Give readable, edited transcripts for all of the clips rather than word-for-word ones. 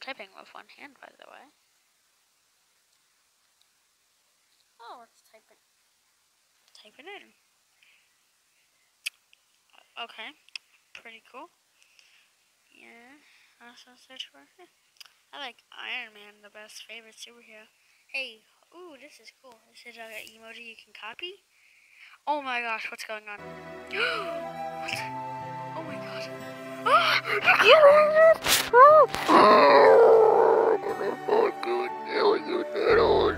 typing with one hand, by the way. Oh, let's type it. Type it in. Okay, pretty cool. Yeah, also search for. I like Iron Man, the best favorite superhero. Hey, ooh, this is cool. This is an emoji you can copy. Oh my gosh, what's going on? What? Oh my god. Oh good, kill you, thanos.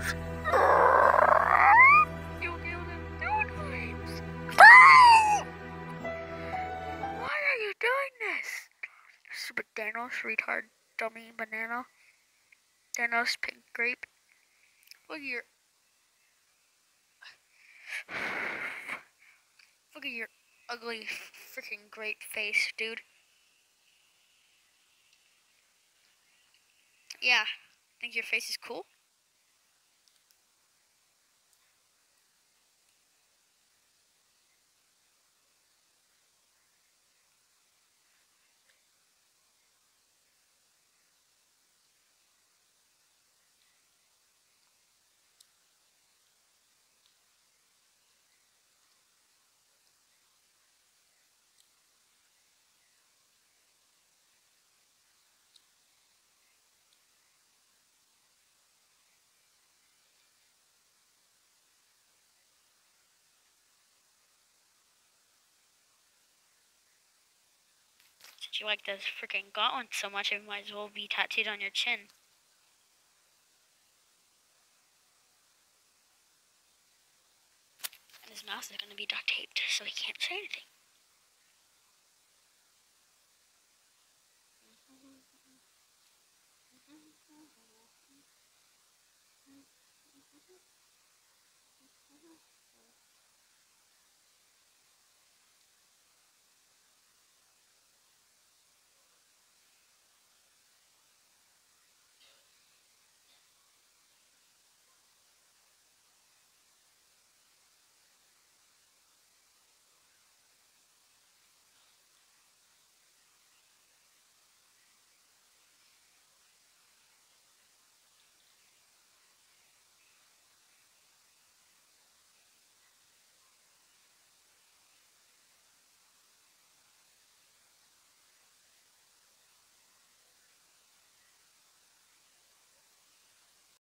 You killed him. Dude, why are you doing this? Stupid Thanos, retard, dummy, banana. Thanos, pink grape. Look at your... Look at your ugly, freaking great face, dude. Yeah, think your face is cool? Since you like those freaking gauntlets so much, it might as well be tattooed on your chin. And his mouth is going to be duct taped, so he can't say anything.